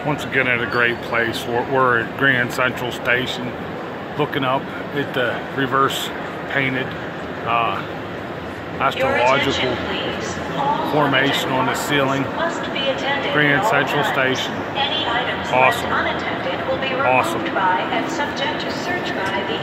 Once again at a great place. We're at Grand Central Station, looking up at the reverse painted astrological formation on the ceiling. Grand Central Station. Awesome. Awesome.